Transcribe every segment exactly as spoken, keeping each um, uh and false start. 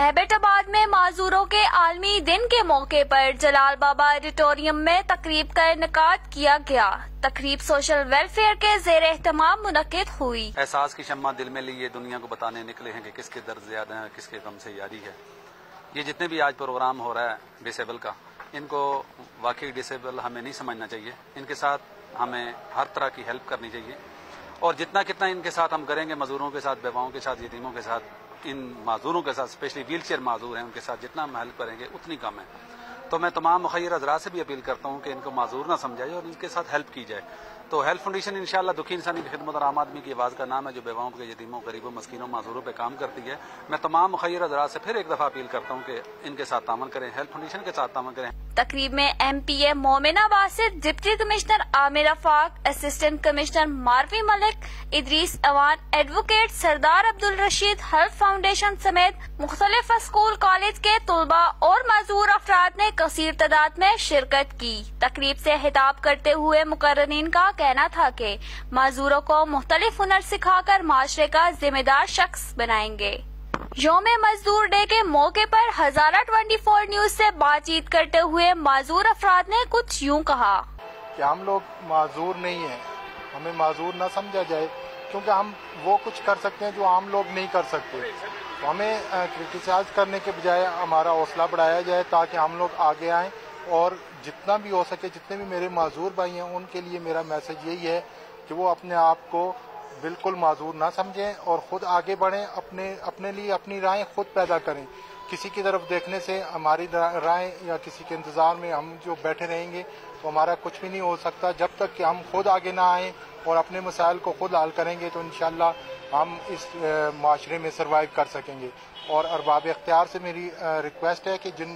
Abbott آباد میں معذوروں کے عالمی دن کے موقع پر جلال بابا آڈیٹوریم میں تقریب کا انعقاد کیا گیا۔ تقریب سوشل ویلفیئر کے زیر اہتمام منعقد ہوئی۔ احساس کی شمع دل میں لیے دنیا کو بتانے نکلے ہیں کہ کس کے درد زیادہ ہیں، کس کے غم سے یاری ہے۔ یہ جتنے بھی آج پروگرام ہو رہا ہے ڈسیبل کا، ان کو واقعی ڈسیبل ہمیں نہیں سمجھنا چاہیے۔ ان کے ساتھ ہمیں ہر طرح کی ہیلپ کرنی چاہیے، اور جتنا کتنا ان کے ساتھ ہم کریں گے، مزدوروں کے ساتھ، بیواؤں کے ساتھ، یتیموں کے ساتھ، ان معذوروں کے ساتھ، اسپیشلی ویل چیئر معذور ہیں، ان کے ساتھ جتنا ہم ہیلپ کریں گے اتنی کم ہے۔ تو میں تمام مخیر حضرات سے بھی اپیل کرتا ہوں کہ ان کو معذور نہ سمجھائے اور ان کے ساتھ ہیلپ کی جائے۔ تو ہیلپ فاؤنڈیشن انشاءاللہ دکھی انسانی کی خدمت اور عام آدمی کی آواز کا نام ہے، جو بیواؤں کے، یتیموں، غریبوں، مسکینوں، معذوروں پہ کام کرتی ہے۔ میں تمام مخیر حضرات سے پھر ایک دفعہ اپیل کرتا ہوں کہ ان کے ساتھ تعاون کریں، ہیلپ فاؤنڈیشن کے ساتھ تعاون کریں۔ تقریب میں M P A Momina Basit, deputy commissioner Aamir Afaq, assistant commissioner Marvi Malik, Idrees Awan, advocate Sardar Abdul Rasheed, help foundation سمیت مختلف اسکول کالج کے طلباء اور معذور افراد نے کثیر تعداد میں شرکت کی۔ تقریب سے خطاب کرتے ہوئے مقررین کا کہنا تھا کہ معذوروں کو مختلف ہنر سکھا کر معاشرے کا ذمہ دار شخص بنائیں گے۔ یوم مزدور ڈے کے موقع پر ہزارہ ٹوئنٹی فور نیوز سے بات چیت کرتے ہوئے معذور افراد نے کچھ یوں کہا کہ ہم لوگ معذور نہیں ہیں، ہمیں معذور نہ سمجھا جائے، کیونکہ ہم وہ کچھ کر سکتے ہیں جو عام لوگ نہیں کر سکتے۔ تو ہمیں کرٹیسائز کرنے کے بجائے ہمارا حوصلہ بڑھایا جائے تاکہ ہم لوگ آگے آئیں، اور جتنا بھی ہو سکے، جتنے بھی میرے معذور بھائی ہیں ان کے لیے میرا میسج یہی ہے کہ وہ اپنے آپ کو بالکل معذور نہ سمجھیں اور خود آگے بڑھیں، اپنے اپنے لیے اپنی رائے خود پیدا کریں۔ کسی کی طرف دیکھنے سے ہماری رائے یا کسی کے انتظار میں ہم جو بیٹھے رہیں گے تو ہمارا کچھ بھی نہیں ہو سکتا۔ جب تک کہ ہم خود آگے نہ آئیں اور اپنے مسائل کو خود حل کریں گے تو انشاءاللہ ہم اس معاشرے میں سروائیو کر سکیں گے۔ اور ارباب اختیار سے میری ریکویسٹ ہے کہ جن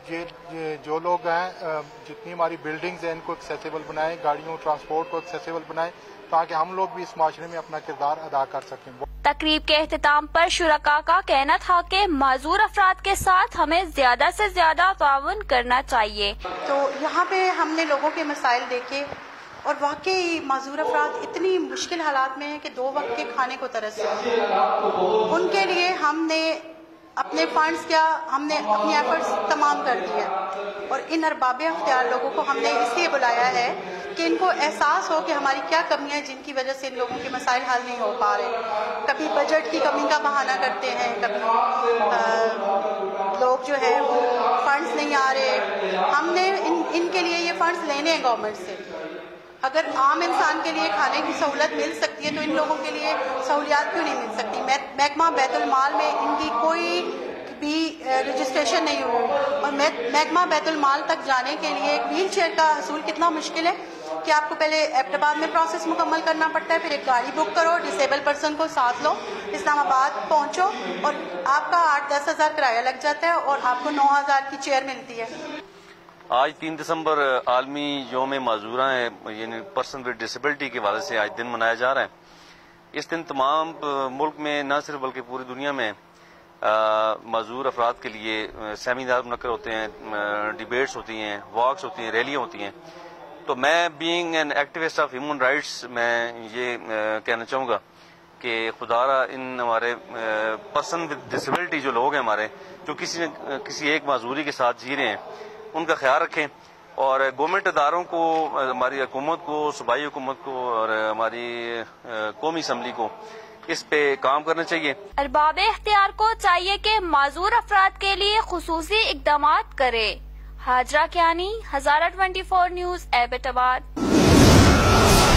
جو لوگ ہیں، جتنی ہماری بلڈنگز ہیں ان کو ایکسیسیبل بنائیں، گاڑیوں ٹرانسپورٹ کو ایکسیسیبل بنائیں تاکہ ہم لوگ بھی اس معاشرے میں اپنا کردار ادا کر سکیں۔ تقریب کے اختتام پر شرکاء کا کہنا تھا کہ معذور افراد کے ساتھ ہمیں زیادہ سے زیادہ تعاون کرنا چاہیے۔ تو یہاں پہ ہم نے لوگوں کے مسائل دیکھے اور واقعی معذور افراد اتنی مشکل حالات میں ہیں کہ دو وقت کے کھانے کو ترس رہے ہیں۔ ان کے لیے ہم نے اپنے فنڈز کیا، ہم نے اپنی ایفرٹس تمام کر دیا، اور ان ارباب اختیار لوگوں کو ہم نے اس لیے بلایا ہے کہ ان کو احساس ہو کہ ہماری کیا کمیاں ہیں جن کی وجہ سے ان لوگوں کے مسائل حل نہیں ہو پا رہے۔ کبھی بجٹ کی کمی کا بہانہ کرتے ہیں، کبھی لوگ جو ہے وہ فنڈز نہیں آ رہے۔ ہم نے ان ان کے لیے یہ فنڈز لینے ہیں گورنمنٹ سے۔ اگر عام انسان کے لیے کھانے کی سہولت مل سکتی ہے تو ان لوگوں کے لیے سہولیات کیوں نہیں مل سکتی؟ محکمہ بیت المال میں ان کی کوئی بھی رجسٹریشن نہیں ہوئی، اور محکمہ بیت المال تک جانے کے لیے ایک ویل چیئر کا حصول کتنا مشکل ہے کہ آپ کو پہلے ایبٹ آباد میں پروسیس مکمل کرنا پڑتا ہے، پھر ایک گاڑی بک کرو، ڈسیبل پرسن کو ساتھ لو، اسلام آباد پہنچو، اور آپ کا آٹھ دس ہزار کرایہ لگ جاتا ہے اور آپ کو نو ہزار کی چیئر ملتی ہے۔ آج تین دسمبر عالمی یوم معذوراں ہے، یعنی پرسن ود ڈسیبلٹی کے حوالے سے آج دن منایا جا رہا ہے۔ اس دن تمام ملک میں نہ صرف بلکہ پوری دنیا میں معذور افراد کے لیے سیمینار منعقد ہوتے ہیں، ڈیبیٹس ہوتی ہیں، واکس ہوتی ہیں، ریلیاں ہوتی ہیں۔ تو میں being an activist of human rights میں یہ کہنا چاہوں گا کہ خدا را ان ہمارے پرسن ود ڈسیبلٹی جو لوگ ہیں ہمارے، جو کسی نہ کسی ایک معذوری کے ساتھ جی رہے ہیں، ان کا خیال رکھیں، اور گورنمنٹ اداروں کو، ہماری حکومت کو، صوبائی حکومت کو اور ہماری قومی اسمبلی کو اس پہ کام کرنا چاہیے۔ ارباب اختیار کو چاہیے کہ معذور افراد کے لیے خصوصی اقدامات کرے۔ Hajra Kiyani, Hazara twenty four news, Abbott آباد۔